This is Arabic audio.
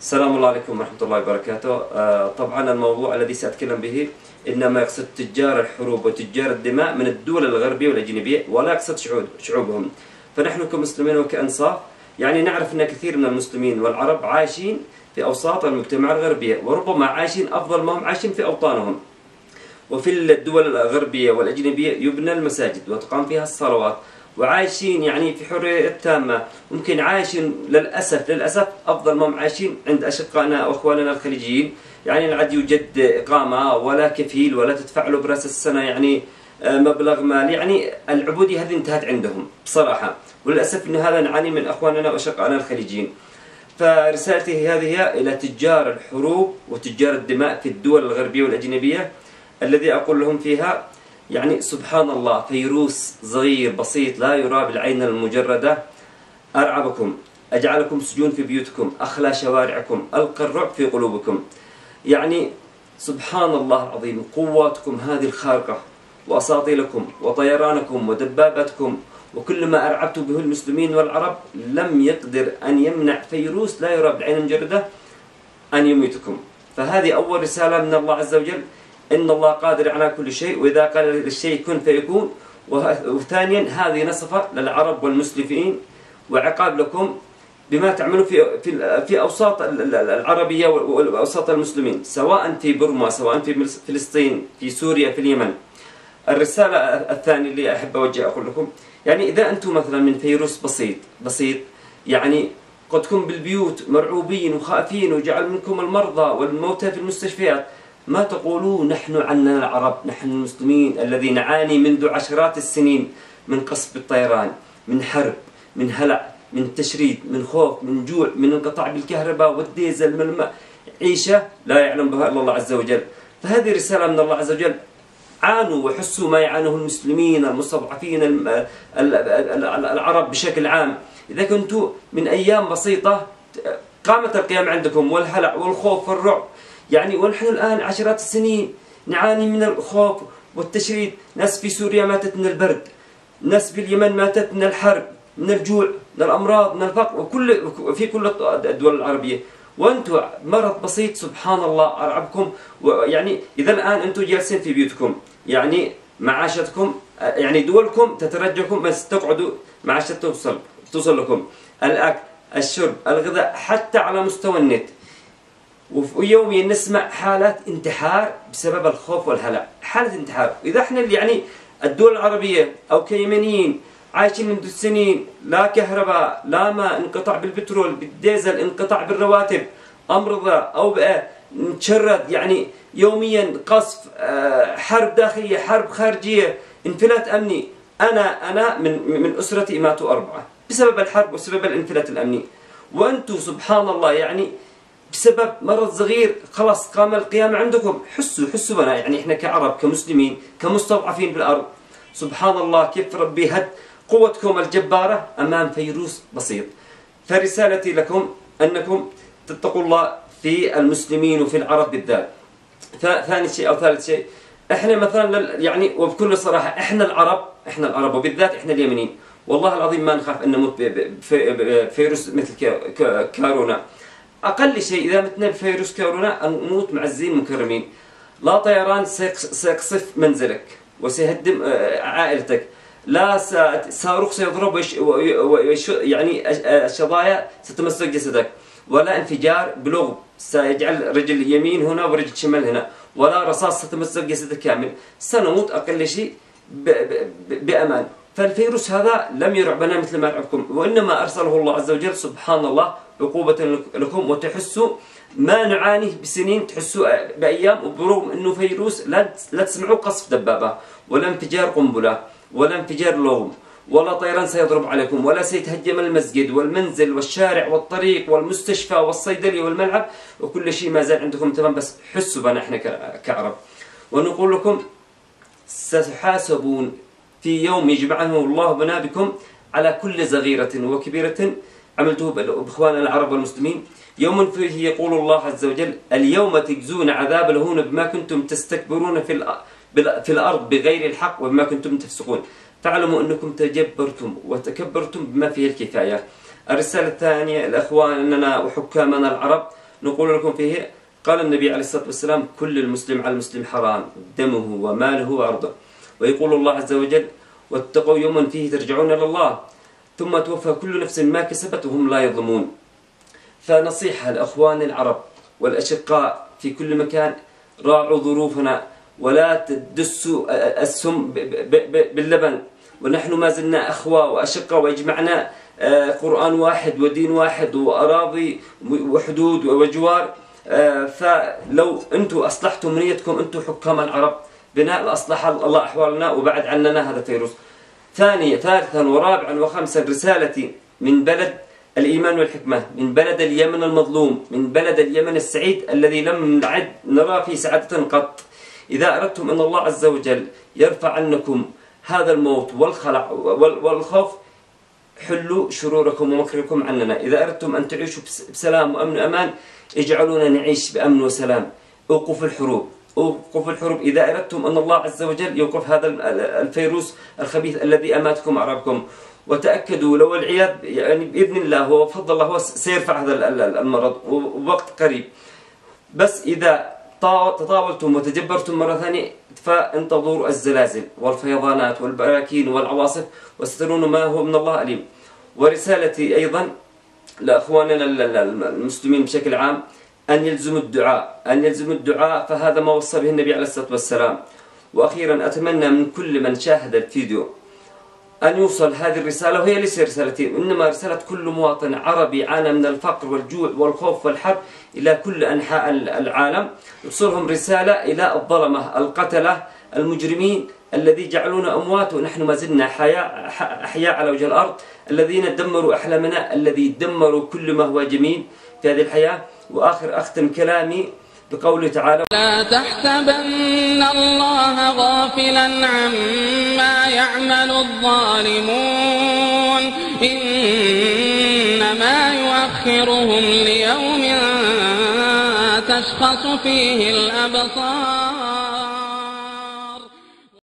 السلام الله عليكم ورحمة الله وبركاته. طبعا الموضوع الذي سأتكلم به إنما يقصد تجار الحروب وتجار الدماء من الدول الغربية والأجنبية، ولا يقصد شعوبهم. فنحن كمسلمين وكأنصاف يعني نعرف أن كثير من المسلمين والعرب عايشين في أوساط المجتمع الغربية، وربما عايشين أفضل ما هم عايشين في أوطانهم. وفي الدول الغربية والأجنبية يبنى المساجد وتقام فيها الصلوات، وعايشين يعني في حرية تامة. ممكن عايشين للأسف أفضل ما هم عايشين عند أشقائنا وأخواننا الخليجيين. يعني لا عاد يوجد إقامة ولا كفيل ولا تدفع له برأس السنة يعني مبلغ مالي. يعني العبودية هذه انتهت عندهم بصراحة، وللأسف أن هذا نعاني من أخواننا وأشقائنا الخليجيين. فرسالتي هذه هي إلى تجار الحروب وتجار الدماء في الدول الغربية والأجنبية، الذي أقول لهم فيها يعني سبحان الله، فيروس صغير بسيط لا يرى بالعين المجردة أرعبكم، أجعلكم سجون في بيوتكم، أخلى شوارعكم، ألقى الرعب في قلوبكم. يعني سبحان الله العظيم، قواتكم هذه الخارقة وأساطيلكم وطيرانكم ودباباتكم وكل ما أرعبت به المسلمين والعرب لم يقدر أن يمنع فيروس لا يرى بالعين المجردة أن يميتكم. فهذه أول رسالة من الله عز وجل، إن الله قادر على كل شيء، وإذا قال للشيء كن فيكون. وثانيا هذه نصفة للعرب والمسلمين وعقاب لكم بما تعملوا في أوساط العربية وأوساط المسلمين، سواء في برما، سواء في فلسطين، في سوريا، في اليمن. الرسالة الثانية اللي أحب أقول لكم، يعني إذا أنتم مثلا من فيروس بسيط يعني قدكم بالبيوت مرعوبين وخائفين وجعل منكم المرضى والموتى في المستشفيات، ما تقولوا نحن عنا العرب، نحن المسلمين الذين نعاني منذ عشرات السنين من قصف الطيران، من حرب، من هلع، من تشريد، من خوف، من جوع، من انقطاع بالكهرباء والديزل، من الماء، عيشة لا يعلم بها إلا الله عز وجل. فهذه رسالة من الله عز وجل، عانوا وحسوا ما يعانوه المسلمين المستضعفين العرب بشكل عام. إذا كنتوا من أيام بسيطة قامت القيام عندكم والهلع والخوف والرعب، يعني ونحن الآن عشرات السنين نعاني من الخوف والتشريد. ناس في سوريا ماتت من البرد، ناس في اليمن ماتت من الحرب، من الجوع، من الأمراض، من الفقر، في كل الدول العربية، وأنتم مرض بسيط سبحان الله أرعبكم. يعني إذا الآن أنتم جالسين في بيوتكم، يعني معاشتكم يعني دولكم تترجاكم بس تقعدوا معاشتكم توصل لكم، الأكل، الشرب، الغذاء، حتى على مستوى النت. ويوميا نسمع حالات انتحار بسبب الخوف والهلع، حالة انتحار. إذا احنا يعني الدول العربية أو كيمنيين عايشين منذ سنين، لا كهرباء، لا ماء، انقطاع بالبترول، بالديزل، انقطاع بالرواتب، أمراض، أوبئة، نتشرد، يعني يوميا قصف، حرب داخلية، حرب خارجية، انفلات أمني. أنا من أسرتي ماتوا 4 بسبب الحرب وسبب الانفلات الأمني، وأنتم سبحان الله يعني بسبب مرض صغير خلاص قام القيامة عندكم. حسوا بنا، يعني احنا كعرب كمسلمين كمستضعفين بالأرض، سبحان الله كيف ربي هد قوتكم الجبارة أمام فيروس بسيط. فرسالتي لكم أنكم تتقوا الله في المسلمين وفي العرب بالذات. ثاني شيء أو ثالث شيء، احنا مثلا يعني وبكل صراحة احنا العرب وبالذات احنا اليمنيين، والله العظيم ما نخاف أن نموت بفيروس مثل كورونا. أقل شيء إذا متنا بفيروس كورونا نموت معزين مكرمين. لا طيران سيقصف منزلك وسيهدم عائلتك، لا صاروخ سيضرب يعني الشظايا ستمسك جسدك، ولا انفجار بلغم سيجعل رجل يمين هنا ورجل شمال هنا، ولا رصاص ستمسك جسدك كامل. سنموت أقل شيء بأمان. فالفيروس هذا لم يرعبنا مثل ما يرعبكم، وإنما أرسله الله عز وجل سبحان الله عقوبة لكم، وتحسوا ما نعانيه بسنين تحسوا بأيام. وبرغم أنه فيروس لا تسمعوا قصف دبابة ولا انفجار قنبلة ولا انفجار لغم ولا طيران سيضرب عليكم، ولا سيتهجم المسجد والمنزل والشارع والطريق والمستشفى والصيدلية والملعب، وكل شيء ما زال عندكم تمام. بس حسوا بنا احنا كعرب، ونقول لكم ستحاسبون في يوم يجمعهم الله بنا بكم على كل صغيرة وكبيرة عملته بإخواننا العرب والمسلمين. يوم فيه يقول الله عز وجل اليوم تجزون عذاب الهون بما كنتم تستكبرون في الأرض بغير الحق وبما كنتم تفسقون، فاعلموا أنكم تجبرتم وتكبرتم بما فيه الكفاية. الرسالة الثانية لأخواننا وحكامنا العرب، نقول لكم فيه. قال النبي عليه الصلاة والسلام: كل المسلم على المسلم حرام دمه وماله وعرضه. ويقول الله عز وجل: واتقوا يوما فيه ترجعون إلى الله ثم توفى كل نفس ما كسبت وهم لا يظلمون. فنصيحة لأخوان العرب والأشقاء في كل مكان: راعوا ظروفنا ولا تدسوا السم باللبن، ونحن ما زلنا أخوة وأشقاء ويجمعنا قرآن واحد ودين واحد وأراضي وحدود وجوار. فلو أنتم أصلحتم نيتكم أنتم حكام العرب بناء أصلح الله أحوالنا وبعد عننا هذا فيروس. ثالثا ورابعا وخامسا رسالتي من بلد الإيمان والحكمة، من بلد اليمن المظلوم، من بلد اليمن السعيد الذي لم نعد نرى فيه سعادة قط. إذا أردتم أن الله عز وجل يرفع عنكم هذا الموت والخلع والخوف حلوا شروركم ومكركم عننا. إذا أردتم أن تعيشوا بسلام وأمن وأمان اجعلونا نعيش بأمن وسلام. أوقفوا الحروب، أوقفوا الحروب. إذا أردتم أن الله عز وجل يوقف هذا الفيروس الخبيث الذي أماتكم أعرابكم، وتأكدوا لو العياذ يعني بإذن الله وفضل الله هو سيرفع هذا المرض ووقت قريب. بس إذا تطاولتم وتجبرتم مرة ثانية فانتظروا الزلازل والفيضانات والبراكين والعواصف وسترون ما هو من الله أليم. ورسالتي أيضا لأخواننا المسلمين بشكل عام أن يلزموا الدعاء، أن يلزموا الدعاء، فهذا ما وصى به النبي عليه الصلاة والسلام. وأخيرا أتمنى من كل من شاهد الفيديو أن يوصل هذه الرسالة، وهي ليس رسالتي إنما رسالة كل مواطن عربي عانى من الفقر والجوع والخوف والحرب إلى كل أنحاء العالم. يوصلهم رسالة إلى الظلمة القتلة المجرمين الذي جعلونا أموات ونحن ما زلنا أحياء على وجه الأرض، الذين دمروا أحلامنا، الذي دمروا كل ما هو جميل في هذه الحياة. وآخر أختم كلامي بقوله تعالى: لا تحسبن الله غافلا عما يعمل الظالمون إنما يؤخرهم ليوم تشخص فيه الأبصار.